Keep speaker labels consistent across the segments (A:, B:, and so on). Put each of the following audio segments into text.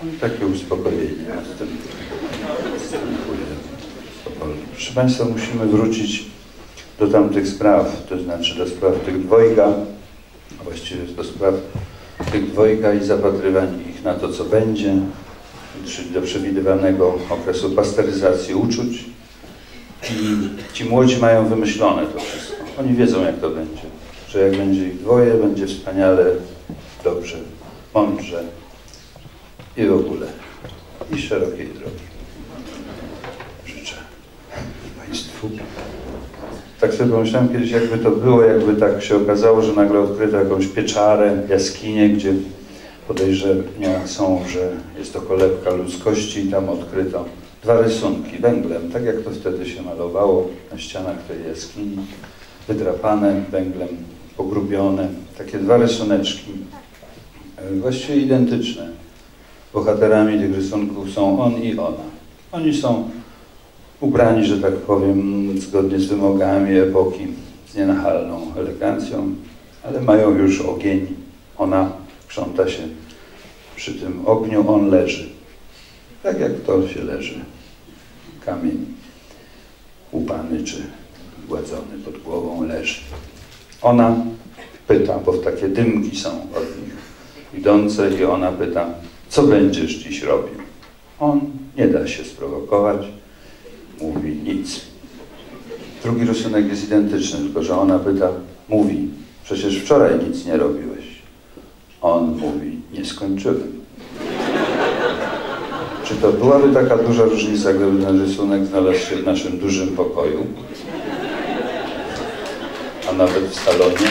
A: Takie uspokojenie następuje. Proszę Państwa, musimy wrócić do tamtych spraw, to znaczy do spraw tych dwojga, a właściwie do spraw tych dwojga i zapatrywań ich na to, co będzie, czyli do przewidywanego okresu pasteryzacji uczuć. I ci młodzi mają wymyślone to wszystko. Oni wiedzą, jak to będzie. Że jak będzie ich dwoje, będzie wspaniale, dobrze, mądrze i w ogóle. I szerokiej drogi. Życzę Państwu. Tak sobie pomyślałem kiedyś, jakby to było, jakby tak się okazało, że nagle odkryto jakąś pieczarę, jaskinię, gdzie podejrzenia są, że jest to kolebka ludzkości i tam odkryto dwa rysunki węglem, tak jak to wtedy się malowało na ścianach tej jaskini, wydrapane węglem, pogrubione, takie dwa rysuneczki, właściwie identyczne. Bohaterami tych rysunków są on i ona. Oni są ubrani, że tak powiem, zgodnie z wymogami epoki, z nienachalną elegancją, ale mają już ogień. Ona krząta się przy tym ogniu, on leży. Tak jak to się leży. Kamień łupany czy gładzony pod głową leży. Ona pyta, bo takie dymki są od nich idące i ona pyta, co będziesz dziś robił? On nie da się sprowokować, mówi nic. Drugi rysunek jest identyczny, tylko że ona pyta, mówi, przecież wczoraj nic nie robiłeś. On mówi, nie skończyłem. Czy to byłaby taka duża różnica, gdyby ten rysunek znalazł się w naszym dużym pokoju, a nawet w salonie?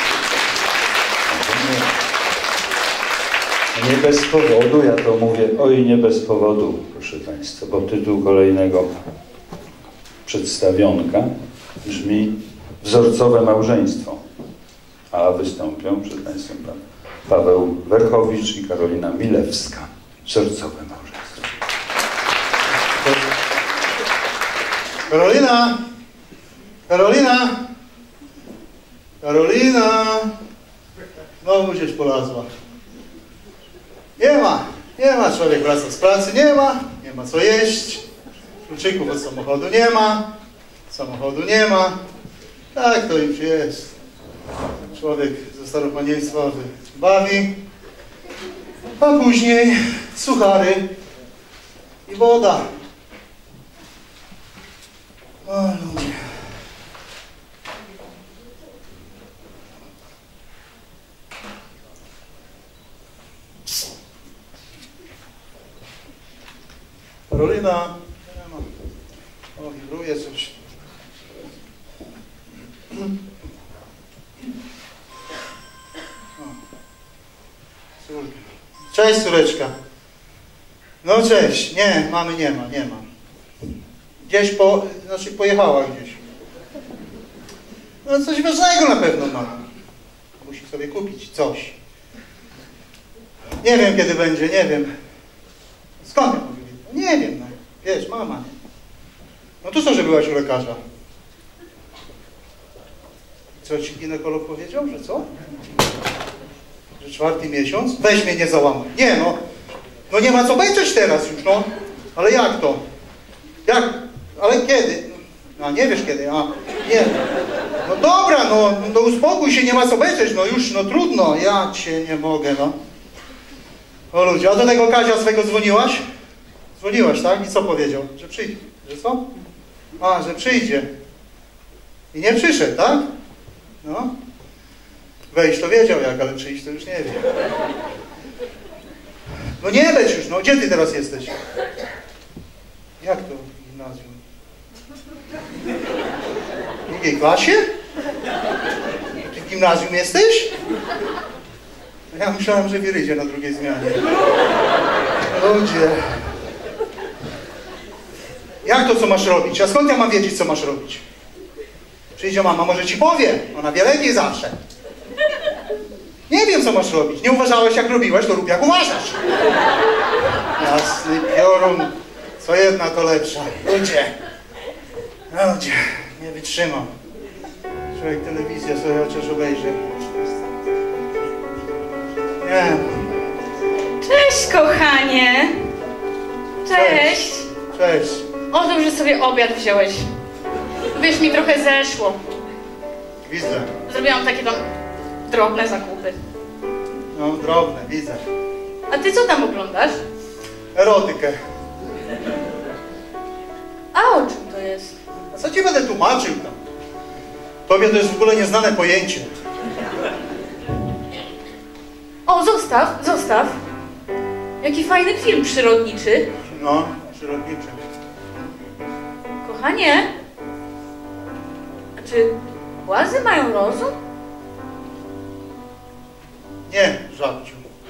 A: Nie bez powodu, ja to mówię, oj nie bez powodu, proszę Państwa, bo tytuł kolejnego przedstawionka brzmi Wzorcowe małżeństwo, a wystąpią przed Państwem Pan Paweł Werchowicz i Karolina Milewska. Wzorcowe małżeństwo.
B: Karolina! Karolina! Karolina! Znowu gdzieś polazła. Nie ma, człowiek wraca z pracy, nie ma co jeść, kluczyków od samochodu nie ma, tak to już jest. Człowiek ze staropanieństwowy bawi, a później suchary i woda. O ludzie. Karolina, nie ma. O, wibruje coś. Cześć, córeczka. No cześć. Nie, mamy nie ma. Gdzieś pojechała gdzieś. No coś ważnego na pewno ma. Musi sobie kupić coś. Nie wiem kiedy będzie, nie wiem. Skąd ja mówię? Nie wiem, no. Wiesz, mama. No to co, że byłaś u lekarza? Co ci ginekolog powiedział, że co? Że 4. miesiąc? Weź mnie nie załamuj. Nie no. No nie ma co beczeć teraz już, no. Ale jak to? Jak? Ale kiedy? No nie wiesz kiedy, a nie. No dobra, no uspokój się, nie ma co beczeć, no już, no trudno. Ja cię nie mogę, no. O ludzie, a do tego Kazia swego dzwoniłaś? Dzwoniłaś, tak? I co powiedział? Że przyjdzie. Że co? A, że przyjdzie. I nie przyszedł, tak? No. Wejść to wiedział jak, ale przyjść to już nie wie. No nie leć już, no. Gdzie ty teraz jesteś? Jak to w gimnazjum? W drugiej klasie? Ty w gimnazjum jesteś? Ja myślałem, że w Irydzie na drugiej zmianie. Ludzie. Jak to, co masz robić? A skąd ja mam wiedzieć, co masz robić? Przyjdzie mama, może ci powie. Ona wie lepiej zawsze. Nie wiem, co masz robić. Nie uważałeś, jak robiłeś, to rób, jak uważasz. Jasny piorun. Co jedna, to lepsza. Ludzie. Ludzie. Nie wytrzymam. Człowiek telewizję sobie chociaż obejrzy. Nie.
C: Cześć, kochanie. Cześć.
B: Cześć.
C: O, dobrze sobie obiad wziąłeś. Wiesz, mi trochę zeszło.
B: Widzę.
C: Zrobiłam takie tam drobne zakupy.
B: No, drobne, widzę.
C: A ty co tam oglądasz?
B: Erotykę.
C: A o czym to jest?
B: A co ci będę tłumaczył tam? Tobie to jest w ogóle nieznane pojęcie.
C: O, zostaw. Jaki fajny film przyrodniczy.
B: No, przyrodnicze.
C: Kochanie, a czy łazy mają rozum?
B: Nie, żabciu.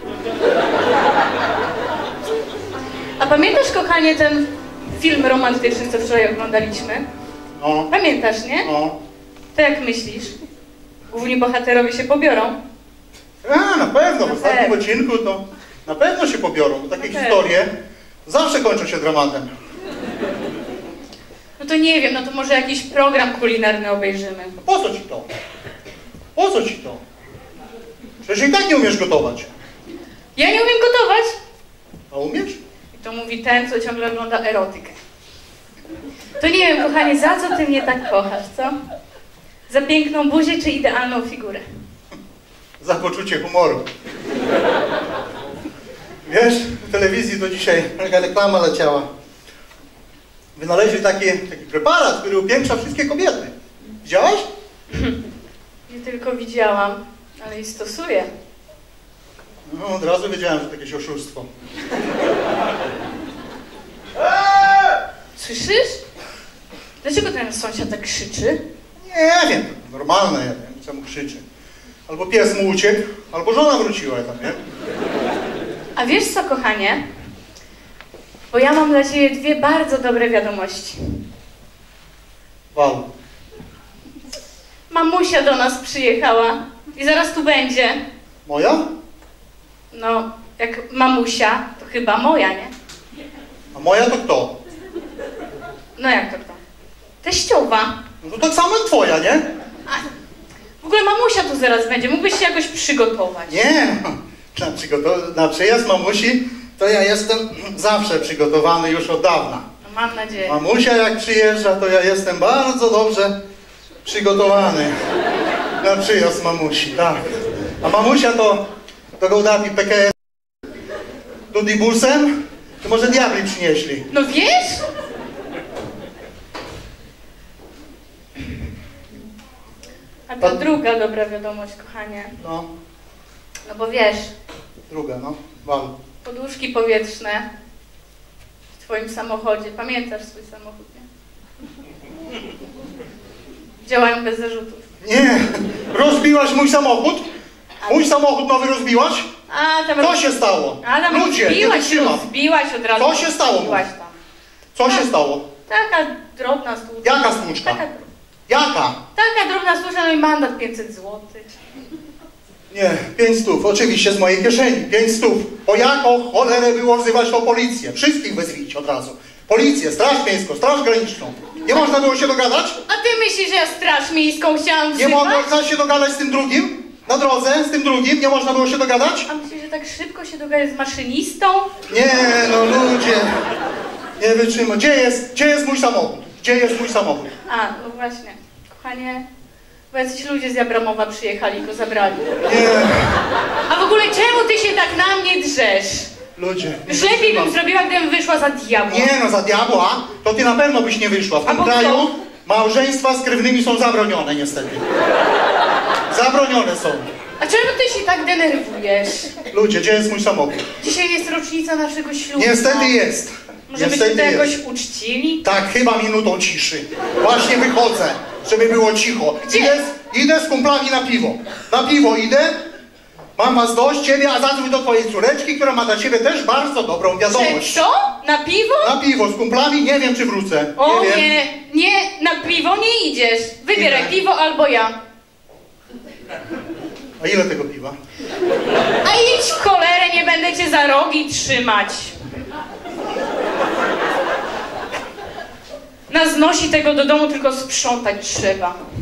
C: A pamiętasz, kochanie, ten film romantyczny, co wczoraj oglądaliśmy?
B: No.
C: Pamiętasz, nie?
B: No.
C: To jak myślisz? Główni bohaterowie się pobiorą?
B: A, na pewno, w ostatnim
C: pewno.
B: odcinku to na pewno się pobiorą, bo takie
C: Na
B: historie zawsze kończą się dramatem.
C: No to nie wiem, no to może jakiś program kulinarny obejrzymy.
B: Po co ci to? Po co ci to? Przecież i tak nie umiesz gotować.
C: Ja nie umiem gotować?
B: A umiesz?
C: I to mówi ten, co ciągle ogląda erotykę. To nie wiem, kochanie, za co ty mnie tak kochasz, co? Za piękną buzię czy idealną figurę?
B: Za poczucie humoru. Wiesz, w telewizji to dzisiaj taka reklama leciała. Wynaleźli taki preparat, który upiększa wszystkie kobiety. Widziałaś?
C: Nie tylko widziałam, ale i stosuję.
B: No, od razu wiedziałem, że to jakieś oszustwo.
C: Słyszysz? Dlaczego ten sąsiad tak krzyczy?
B: Nie wiem, to normalne, ja wiem, co mu krzyczy. Albo pies mu uciekł, albo żona wróciła tam, nie?
C: A wiesz co, kochanie? Bo ja mam dla ciebie dwie bardzo dobre wiadomości.
B: Wal.
C: Mamusia do nas przyjechała i zaraz tu będzie.
B: Moja?
C: No, jak mamusia, to chyba moja, nie?
B: A moja to kto?
C: No jak to kto? Teściowa.
B: No to tak samo jak twoja, nie?
C: A, w ogóle mamusia tu zaraz będzie, mógłbyś się jakoś przygotować.
B: Nie, na przyjazd mamusi to ja jestem zawsze przygotowany już od dawna.
C: No, mam nadzieję.
B: Mamusia jak przyjeżdża, to ja jestem bardzo dobrze przygotowany na przyjazd mamusi, tak. A mamusia to go dapi PKS tudi busem, to może diabli przynieśli.
C: No wiesz? A to druga dobra wiadomość, kochanie.
B: No,
C: No bo wiesz,
B: druga, no, wal.
C: poduszki powietrzne w twoim samochodzie. Pamiętasz swój samochód, nie? Działają bez zarzutów.
B: Nie, rozbiłaś mój samochód? Mój samochód nowy rozbiłaś?
C: A, tam
B: Co się stało?
C: Adam,
B: Ludzie, nie wytrzymam.
C: zbiłaś od razu.
B: Co się stało?
C: Zbiłaś tam.
B: Co się stało?
C: Taka drobna stłuczka.
B: Jaka stłuczka?
C: Taka
B: Jaka?
C: drobna stłuczka, no i mandat 500 zł.
B: Nie, 500, oczywiście z mojej kieszeni, 500. O jaką cholerę było wzywać tą policję? Wszystkich wezwijcie od razu. Policję, Straż Miejską, Straż Graniczną. Nie można było się dogadać?
C: A ty myślisz, że ja straż miejską chciałam
B: Nie
C: wzywać?
B: można się dogadać z tym drugim? Na drodze, z tym drugim? Nie można było się dogadać?
C: A myślisz, że tak szybko się dogadać z maszynistą?
B: Nie, no ludzie. Nie wytrzymam. Gdzie jest mój samochód? Gdzie jest mój samochód?
C: A, no właśnie. Kochanie, bo jacyś ludzie z Jabramowa przyjechali i go zabrali.
B: Nie,
C: A w ogóle czemu ty się tak na mnie drzesz?
B: ludzie. nie
C: Lepiej
B: wytrzymam.
C: bym zrobiła, gdybym wyszła za diabła.
B: Nie no, za diabła to ty na pewno byś nie wyszła. W tym
C: A bo
B: kraju
C: kto?
B: małżeństwa z krewnymi są zabronione niestety. Zabronione są.
C: A czemu ty się tak denerwujesz?
B: Ludzie, gdzie jest mój samochód?
C: Dzisiaj jest rocznica naszego ślubu.
B: Niestety jest.
C: Może byśmy to jakoś uczcili?
B: Tak, chyba minutą ciszy. Właśnie wychodzę, żeby było cicho.
C: Gdzie?
B: Idę z kumplami na piwo. Na piwo idę. Mam was dość, ciebie, a zadzwoń do twojej córeczki, która ma dla ciebie też bardzo dobrą wiadomość.
C: Co? Na piwo?
B: Na piwo z kumplami, nie wiem czy wrócę.
C: O
B: nie, wiem.
C: nie, na piwo nie idziesz. Wybieraj
B: Idę.
C: piwo albo ja.
B: A ile tego piwa?
C: A idź w cholerę, nie będę cię za rogi trzymać. Na znosi tego do domu tylko sprzątać trzeba.